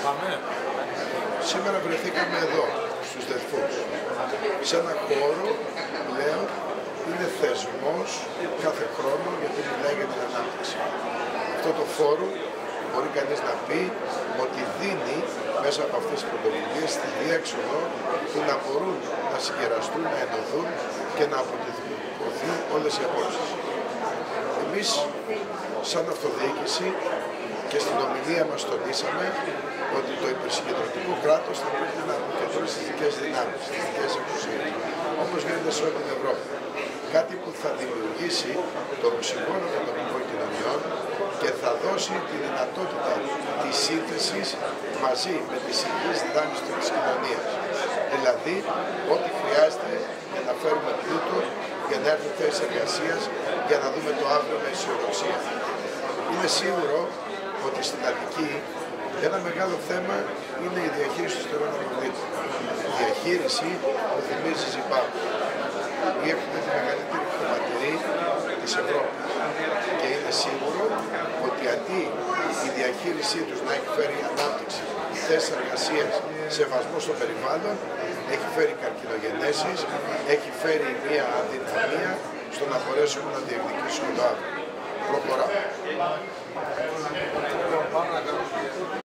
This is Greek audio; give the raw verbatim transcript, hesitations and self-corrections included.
Σήμερα βρεθήκαμε εδώ, στους Δελφούς, σε ένα χώρο πλέον είναι θεσμός κάθε χρόνο γιατί μιλάει για την ανάπτυξη. Αυτό το φόρουμ μπορεί κανείς να πει ότι δίνει μέσα από αυτές τις πρωτοβουλίες τη διέξοδο που να μπορούν να συγκεραστούν, να ενωθούν και να αποτυπωθούν όλες οι απόψεις. Εμείς, σαν αυτοδιοίκηση και στην ομιλία μας τονίσαμε ότι το υπερσυγκεντρωτικό κράτος θα πρέπει να αποκεντρώσει τις δικές δυνάμεις, τις δικές εξουσίες, όπως γίνεται σε όλη την Ευρώπη. Κάτι που θα δημιουργήσει το οξυγόνο των τοπικών κοινωνιών και θα δώσει τη δυνατότητα της σύνθεσης μαζί με τις υγιείς δυνάμεις της κοινωνίας. Δηλαδή, ό,τι χρειάζεται για να φέρουμε πλούτο, για να έρθουν θέσεις εργασίας, για να δούμε το αύριο με αισιοδοξία. Είναι σίγουρο ότι στην Αττική ένα μεγάλο θέμα είναι η διαχείριση του στερεονομιλίτου. Η διαχείριση που θυμίζει Ζιμπάμπουε. Έχουμε τη μεγαλύτερη χωματερή της Ευρώπης και είναι σίγουρο ότι αντί η διαχείρισή τους να έχει φέρει ανάπτυξη, θέσεις εργασίας, σεβασμό στο περιβάλλον, έχει φέρει καρκινογενέσεις, έχει φέρει μια αδυναμία στο να μπορέσουμε να διεκδικήσουμε το αύριο. Προχωράμε.